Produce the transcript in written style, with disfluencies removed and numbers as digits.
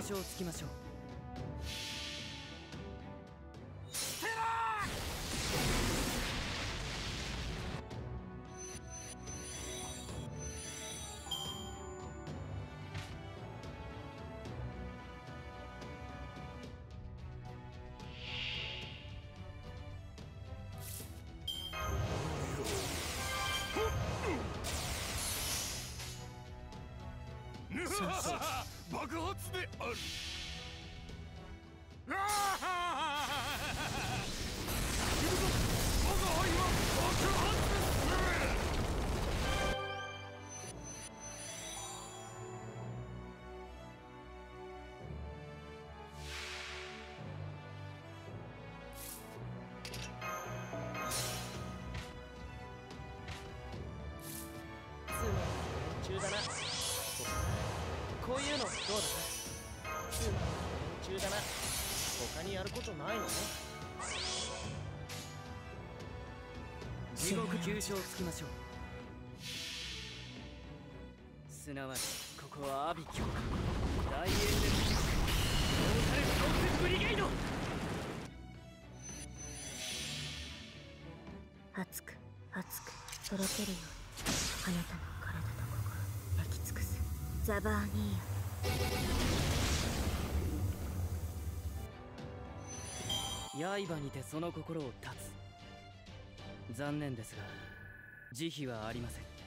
急所をつきましょう。 ステラ爆発である。我が愛は爆発する。 中だな。こういうのどうだ。中だな。他にやることないの？地獄急所をつきましょう。すなわちここは阿鼻教官大エンデル地獄ローカルフォークブリゲード。 熱く熱くとろけるようにあなたの体と心焼き尽くすザバーニーヤ。刃にてその心を断つ。残念ですが慈悲はありません。